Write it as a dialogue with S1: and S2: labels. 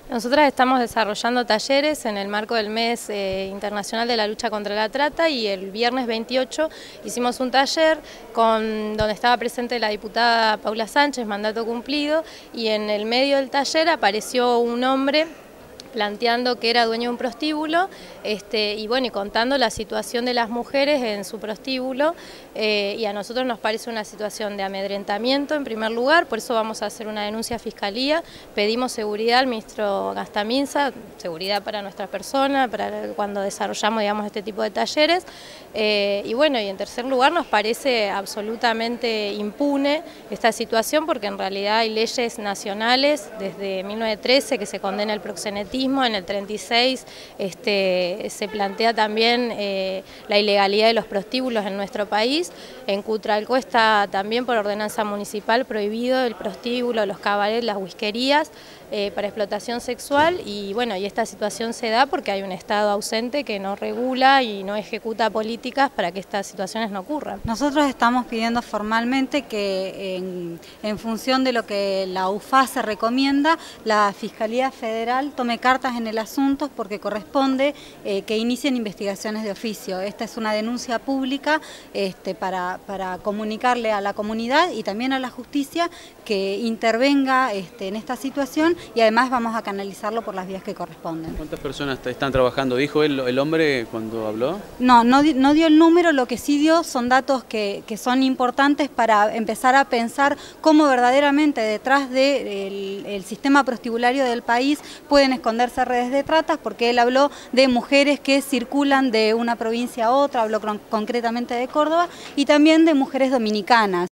S1: Nosotras estamos desarrollando talleres en el marco del Mes Internacional de la Lucha contra la Trata y el viernes 28 hicimos un taller donde estaba presente la diputada Paula Sánchez, mandato cumplido, y en el medio del taller apareció un hombre planteando que era dueño de un prostíbulo y bueno, y contando la situación de las mujeres en su prostíbulo, y a nosotros nos parece una situación de amedrentamiento en primer lugar, por eso vamos a hacer una denuncia a Fiscalía, pedimos seguridad al ministro Gastaminza, seguridad para nuestras personas, para cuando desarrollamos, digamos, este tipo de talleres, y bueno, y en tercer lugar nos parece absolutamente impune esta situación porque en realidad hay leyes nacionales desde 1913 que se condena el proxenetismo. En el 36 se plantea también la ilegalidad de los prostíbulos en nuestro país. En Cutralcó está también por ordenanza municipal prohibido el prostíbulo, los cabarets, las whiskerías para explotación sexual, y bueno, y esta situación se da porque hay un Estado ausente que no regula y no ejecuta políticas para que estas situaciones no ocurran.
S2: Nosotros estamos pidiendo formalmente que en función de lo que la UFA se recomienda, la Fiscalía Federal tome cartas en el asunto porque corresponde que inicien investigaciones de oficio. Esta es una denuncia pública para comunicarle a la comunidad y también a la justicia que intervenga en esta situación, y además vamos a canalizarlo por las vías que corresponden.
S3: ¿Cuántas personas están trabajando? ¿Dijo el hombre cuando habló?
S2: No dio el número, lo que sí dio son datos que son importantes para empezar a pensar cómo verdaderamente detrás del sistema prostibulario del país pueden esconderse redes de tratas, porque él habló de mujeres que circulan de una provincia a otra, habló concretamente de Córdoba, y también de mujeres dominicanas.